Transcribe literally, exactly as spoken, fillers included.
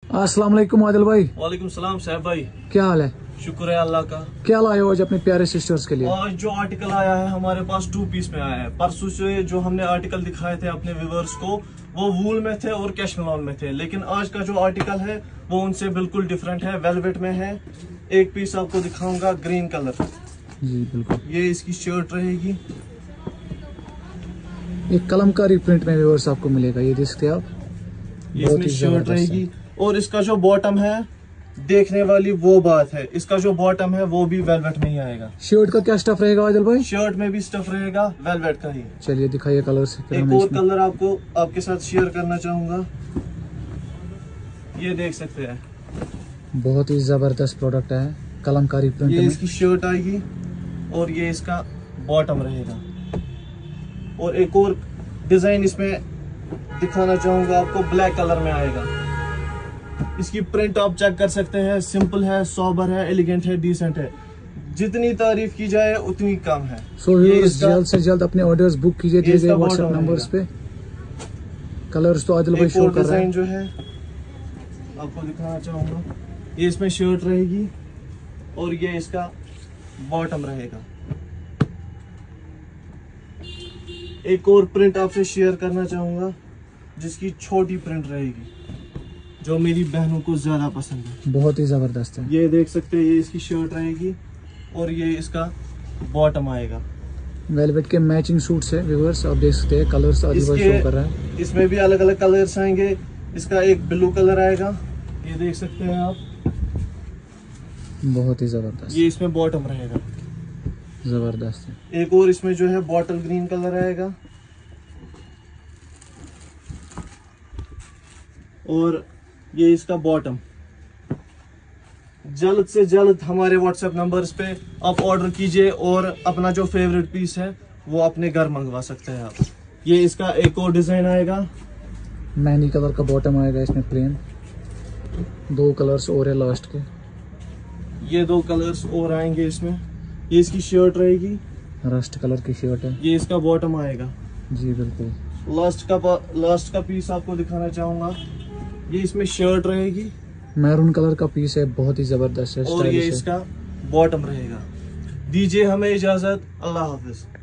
अस्सलाम वालेकुम आदिल भाई। वालेकुम सलाम साहब भाई, क्या हाल है? शुक्र है अल्लाह का। क्या लाए हो आज अपने प्यारे सिस्टर्स के लिए? आज जो आर्टिकल आया है हमारे पास टू पीस में आया है। परसों से जो हमने आर्टिकल दिखाए थे अपने व्यूअर्स को वो वूल में थे और कैशमेलॉन में थे, लेकिन आज का जो आर्टिकल है वो उनसे बिल्कुल डिफरेंट है, वेलवेट में है। एक पीस आपको दिखाऊंगा ग्रीन कलर। जी बिल्कुल, ये इसकी शर्ट रहेगी, एक कलमकारी प्रिंट में व्यूअर्स आपको मिलेगा, ये देख सकते हैं आप। ये इसमें शर्ट रहेगी और इसका जो बॉटम है देखने वाली वो बात है, इसका जो बॉटम है वो भी वेलवेट में ही आएगा। शर्ट का क्या स्टफ रहेगा आदिल भाई? शर्ट में भी स्टफ रहेगा वेलवेट का ही। चलिए दिखाइए कलर से। एक और कलर आपको आपके साथ शेयर करना चाहूंगा, ये देख सकते हैं, बहुत ही जबरदस्त प्रोडक्ट है, कलमकारी प्रिंट ये में। इसकी शर्ट आएगी और ये इसका बॉटम रहेगा। और एक और डिजाइन इसमें दिखाना चाहूंगा आपको, ब्लैक कलर में आएगा। इसकी प्रिंट आप चेक कर सकते हैं, सिंपल है, सोबर है, एलिगेंट है, डिसेंट है। जितनी तारीफ की जाए उतनी कम है। सो व्यूअर्स जल्द से जल्द अपने ऑर्डर्स बुक कीजिए दिए गए व्हाट्सएप नंबर्स पे। कलर्स तो आदिल भाई शो कर रहे हैं। जो है आपको दिखाना चाहूंगा, ये इसमें शर्ट रहेगी और ये इसका बॉटम रहेगा। एक और प्रिंट आपसे शेयर करना चाहूंगा जिसकी छोटी प्रिंट रहेगी, जो मेरी बहनों को ज्यादा पसंद है, बहुत ही जबरदस्त है। ये देख सकते हैं, ये इसकी शर्ट रहेगी और ये इसका बॉटम आएगा। वेलवेट के मैचिंग सूट्स है व्यूअर्स, आप देख सकते हैं, कलर्स आदिल भाई शो कर रहा है। इसमें भी अलग अलग कलर्स आएंगे। इसका एक ब्लू कलर आएगा, ये देख सकते हैं आप, बहुत ही जबरदस्त। ये इसमें बॉटम रहेगा, जबरदस्त है। एक और इसमें जो है बॉटल ग्रीन कलर आएगा और ये इसका बॉटम। जल्द से जल्द हमारे व्हाट्सएप नंबर्स पे आप ऑर्डर कीजिए और अपना जो फेवरेट पीस है वो अपने घर मंगवा सकते हैं आप। ये इसका एक और डिजाइन आएगा, मेहंदी कलर का बॉटम आएगा इसमें प्लेन। दो कलर्स और है लास्ट के, ये दो कलर्स और आएंगे इसमें। ये इसकी शर्ट रहेगी, रस्ट कलर की शर्ट है। ये इसका बॉटम आएगा। जी बिल्कुल। लास्ट का लास्ट का पीस आपको दिखाना चाहूंगा, ये इसमें शर्ट रहेगी, मैरून कलर का पीस है, बहुत ही जबरदस्त है, और ये स्टाइलिश है। इसका बॉटम रहेगा। दीजिए हमें इजाजत, अल्लाह हाफिज।